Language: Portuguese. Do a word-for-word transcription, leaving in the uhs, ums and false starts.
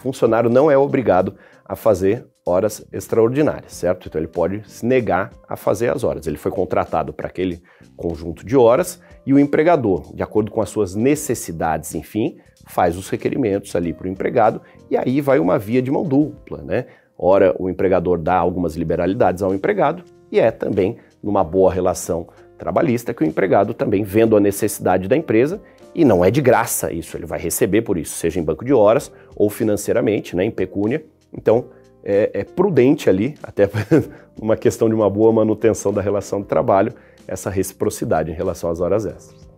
funcionário não é obrigado a fazer horas extraordinárias, certo? Então ele pode se negar a fazer as horas. Ele foi contratado para aquele conjunto de horas e o empregador, de acordo com as suas necessidades, enfim, faz os requerimentos ali para o empregado e aí vai uma via de mão dupla, né? Ora, o empregador dá algumas liberalidades ao empregado e é também numa boa relação trabalhista que o empregado também, vendo a necessidade da empresa, e não é de graça isso, ele vai receber por isso, seja em banco de horas ou financeiramente, né, em pecúnia. Então, é, é prudente ali, até uma questão de uma boa manutenção da relação de trabalho, essa reciprocidade em relação às horas extras.